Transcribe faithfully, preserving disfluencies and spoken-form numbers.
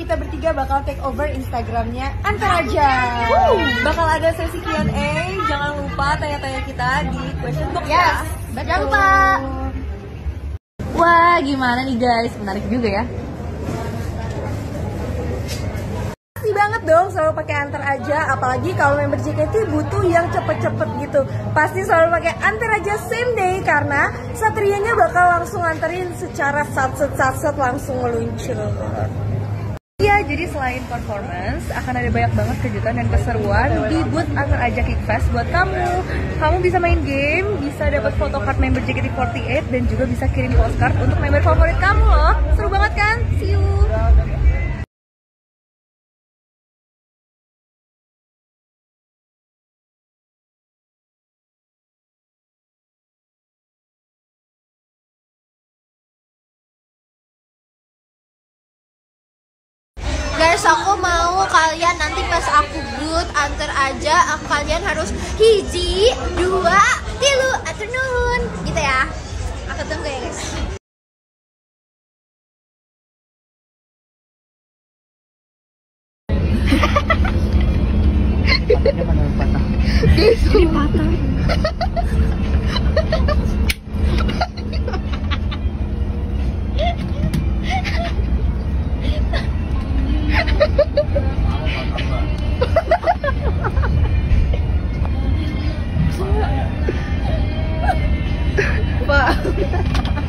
kita bertiga bakal take over Instagramnya Antar Aja. Bakal ada sesi Q and A, jangan lupa tanya-tanya kita di question box yes. ya. Jangan lupa. Wah, gimana nih guys? Menarik juga ya. Pasti banget dong selalu pakai Antar Aja, apalagi kalau member J K T butuh yang cepet-cepet gitu. Pasti selalu pakai Antar Aja same day karena satrianya bakal langsung anterin secara satset-satset langsung meluncur. Iya, jadi selain performance, akan ada banyak banget kejutan dan keseruan di booth Antar Aja Kickfest buat kamu. Kamu bisa main game, bisa dapat photocard member J K T empat delapan, dan juga bisa kirim postcard untuk member favorit kamu loh. Seru banget kan? See you! Guys, aku mau kalian nanti pas aku booth Antar Aja, aku kalian harus hiji, dua, tilu, aturnuhun gitu ya. Aku tunggu ya guys. Patahnya mana patah? Ini patah. Pak.